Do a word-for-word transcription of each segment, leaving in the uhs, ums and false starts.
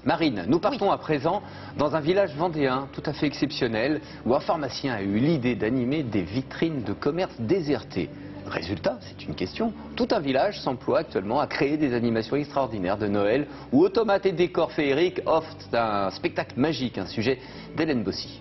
Marine, nous partons Oui. à présent dans un village vendéen tout à fait exceptionnel où un pharmacien a eu l'idée d'animer des vitrines de commerce désertées. Résultat, c'est une question, tout un village s'emploie actuellement à créer des animations extraordinaires de Noël où automates et décors féeriques offrent un spectacle magique, un sujet d'Hélène Bossy.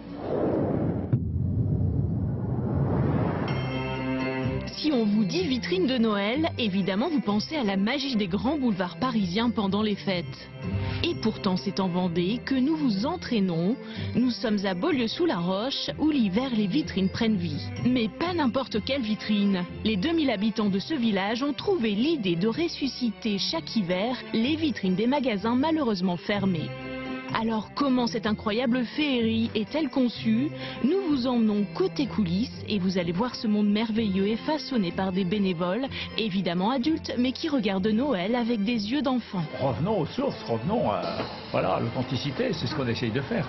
Si on vous dit vitrine de Noël, évidemment vous pensez à la magie des grands boulevards parisiens pendant les fêtes. Et pourtant c'est en Vendée que nous vous entraînons. Nous sommes à Beaulieu-sous-la-Roche où l'hiver les vitrines prennent vie. Mais pas n'importe quelle vitrine. Les deux mille habitants de ce village ont trouvé l'idée de ressusciter chaque hiver les vitrines des magasins malheureusement fermés. Alors comment cette incroyable féerie est-elle conçue? Nous vous emmenons côté coulisses et vous allez voir ce monde merveilleux et façonné par des bénévoles, évidemment adultes, mais qui regardent Noël avec des yeux d'enfant. Revenons aux sources, revenons à voilà, l'authenticité, c'est ce qu'on essaye de faire.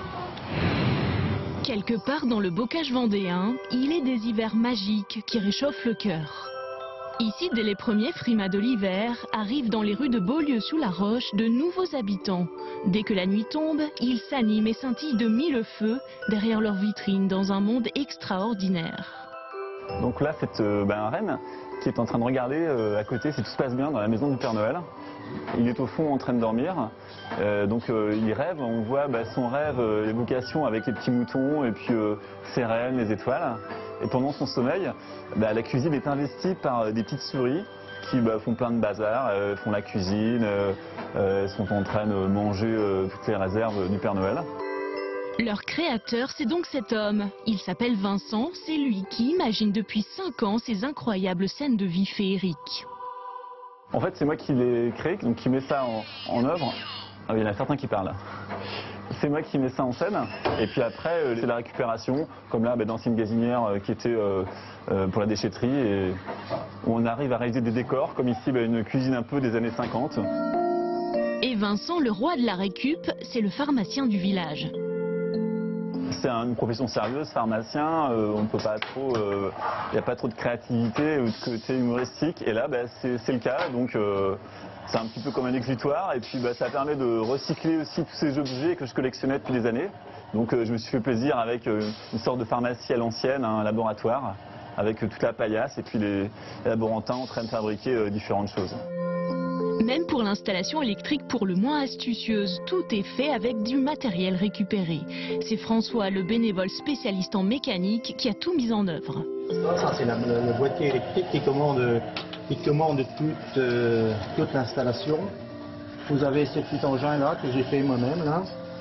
Quelque part dans le bocage vendéen, il est des hivers magiques qui réchauffent le cœur. Ici, dès les premiers frimas de l'hiver, arrivent dans les rues de Beaulieu-sous-la-Roche de nouveaux habitants. Dès que la nuit tombe, ils s'animent et scintillent de mille feux derrière leurs vitrines dans un monde extraordinaire. Donc là, c'est euh, ben, un renne qui est en train de regarder euh, à côté si tout se passe bien dans la maison du Père Noël. Il est au fond en train de dormir, euh, donc euh, il rêve, on voit bah, son rêve, euh, l'évocation avec les petits moutons et puis euh, ses rennes, les étoiles. Et pendant son sommeil, bah, la cuisine est investie par euh, des petites souris qui bah, font plein de bazar, euh, font la cuisine, euh, euh, sont en train de manger euh, toutes les réserves du Père Noël. Leur créateur, c'est donc cet homme. Il s'appelle Vincent, c'est lui qui imagine depuis cinq ans ces incroyables scènes de vie féeriques. En fait, c'est moi qui l'ai créé, donc qui met ça en, en œuvre. Ah, il y en a certains qui parlent. C'est moi qui mets ça en scène, et puis après, euh, c'est la récupération, comme là, bah, d'anciennes gazinières euh, qui étaient euh, euh, pour la déchetterie, et où on arrive à réaliser des décors, comme ici, bah, une cuisine un peu des années cinquante. Et Vincent, le roi de la récup, c'est le pharmacien du village. C'est une profession sérieuse, pharmacien, euh, on ne peut pas trop, il euh, n'y a pas trop de créativité ou de côté humoristique, et là, bah, c'est le cas, donc euh, c'est un petit peu comme un exutoire, et puis bah, ça permet de recycler aussi tous ces objets que je collectionnais depuis des années. Donc euh, je me suis fait plaisir avec euh, une sorte de pharmacie à l'ancienne, hein, un laboratoire, avec euh, toute la paillasse, et puis les, les laborantins en train de fabriquer euh, différentes choses. Même pour l'installation électrique pour le moins astucieuse, tout est fait avec du matériel récupéré. C'est François, le bénévole spécialiste en mécanique, qui a tout mis en œuvre. Ça, c'est le boîtier électrique qui commande, qui commande toute, euh, toute l'installation. Vous avez ce petit engin là que j'ai fait moi-même là,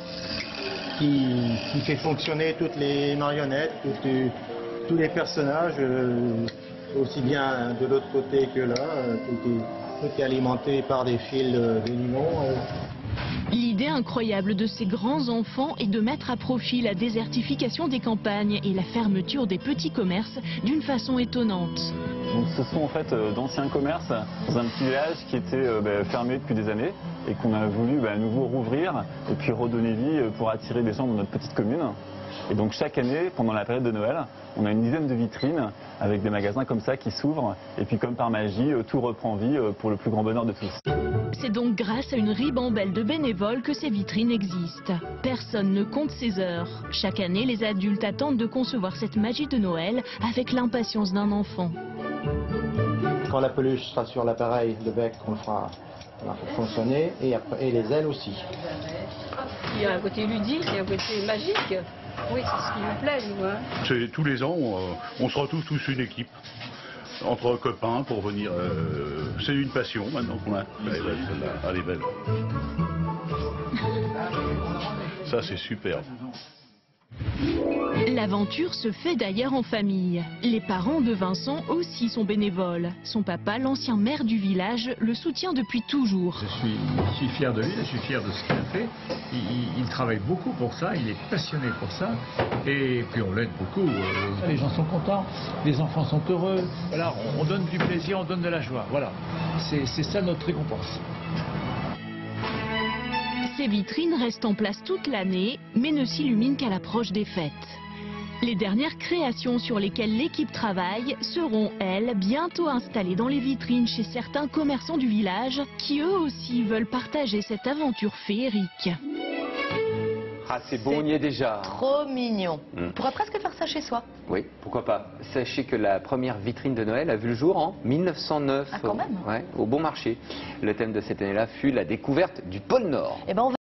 qui, qui fait fonctionner toutes les marionnettes, toutes, tous les personnages, euh, aussi bien de l'autre côté que là. Euh, tout est, Tout est alimenté par des fils de nylon. L'idée incroyable de ces grands enfants est de mettre à profit la désertification des campagnes et la fermeture des petits commerces d'une façon étonnante. Donc, ce sont en fait euh, d'anciens commerces dans un petit village qui était euh, bah, fermé depuis des années et qu'on a voulu bah, à nouveau rouvrir et puis redonner vie pour attirer des gens dans notre petite commune. Et donc chaque année, pendant la période de Noël, on a une dizaine de vitrines avec des magasins comme ça qui s'ouvrent. Et puis comme par magie, tout reprend vie pour le plus grand bonheur de tous. C'est donc grâce à une ribambelle de bénévoles que ces vitrines existent. Personne ne compte ses heures. Chaque année, les adultes attendent de concevoir cette magie de Noël avec l'impatience d'un enfant. Quand la peluche sera sur l'appareil, le bec, on le fera fonctionner et, après, et les ailes aussi. Il y a un côté ludique et un côté magique. Oui, c'est ce qui nous plaît, nous. Hein. Tous les ans, on, on se retrouve tous une équipe, entre copains, pour venir... Euh, c'est une passion, maintenant, qu'on a. Elle est belle, celle-là. Elle est belle. Ça, c'est superbe. L'aventure se fait d'ailleurs en famille. Les parents de Vincent aussi sont bénévoles. Son papa, l'ancien maire du village, le soutient depuis toujours. Je suis, je suis fier de lui, je suis fier de ce qu'il a fait. Il, il, il travaille beaucoup pour ça, il est passionné pour ça. Et puis on l'aide beaucoup. Euh, les gens sont contents, les enfants sont heureux. Voilà, on, on donne du plaisir, on donne de la joie. Voilà, c'est ça notre récompense. Ces vitrines restent en place toute l'année, mais ne s'illuminent qu'à l'approche des fêtes. Les dernières créations sur lesquelles l'équipe travaille seront, elles, bientôt installées dans les vitrines chez certains commerçants du village qui eux aussi veulent partager cette aventure féerique. Ah, c'est bon, on y est déjà. Trop mignon. Mm. On pourrait presque faire ça chez soi. Oui, pourquoi pas. Sachez que la première vitrine de Noël a vu le jour en mille neuf cent neuf. Ah, quand même. Ouais, au Bon Marché. Le thème de cette année-là fut la découverte du pôle Nord. Eh ben, on va